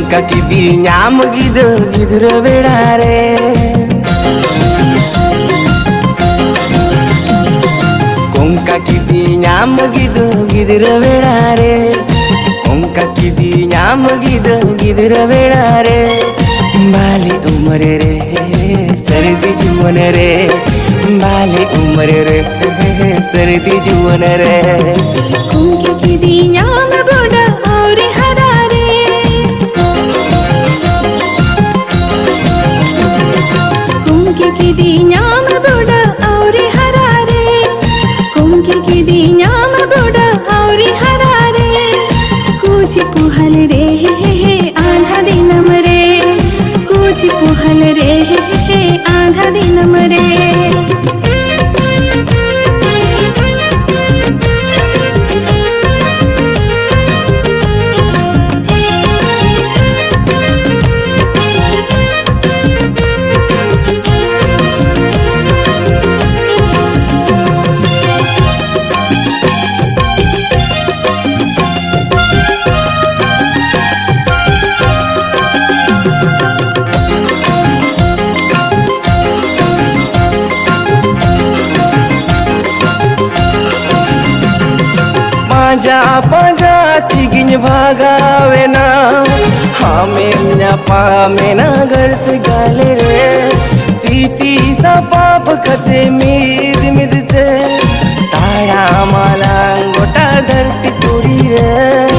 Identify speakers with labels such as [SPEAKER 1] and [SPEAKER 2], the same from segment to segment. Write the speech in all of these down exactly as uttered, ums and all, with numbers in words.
[SPEAKER 1] Kungka kidi nyam gidu gidu bedare. Kungka kidi nyam gidu gidu bedare. Kungka kidi nyam gidu gidu bedare. Bali umar re sardi juwan re. Bali umar re sardi juwan re.
[SPEAKER 2] Kungka kidi nyam boda aur harare. Kungka kidi nyam boda aur harare. Kungka kidi nyam boda aur harare. Kuch puhal re आधा दिनम रे कुछ पुहल रे आधा दिनम रे
[SPEAKER 1] पांजा पांजा तिगिन भागावे ना हमें न्यापा में ना घर से गाले रे तीती सा पाप खते मीद मिदते ताड़ा माला गोटा धरती पूरी रे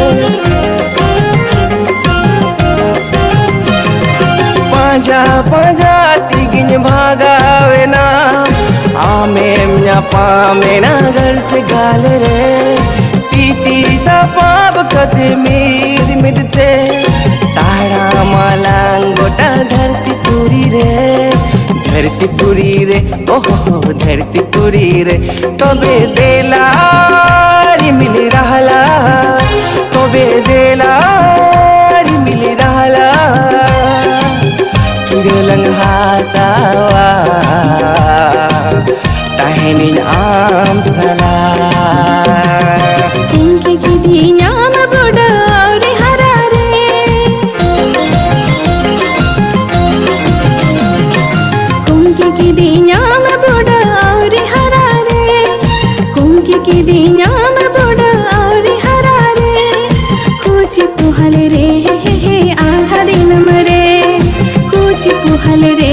[SPEAKER 1] पांजा पांजा तिगिन भागावे ना हमें न्यापा में ना घर से गाले रे तीती सा पाप कदे मीद मिदते ताड़ा माला गोटा धरती पूरी रे धरती पूरी रे ओहो धरती पूरी रे तबे देलारी मिली रहला तबे देलारी मिली रहला तुरे लंघातावा ताहनी आम सला
[SPEAKER 2] kidi nyam boda aur harare kuch puhal re आधा दिनम रे कुछ पुहल रे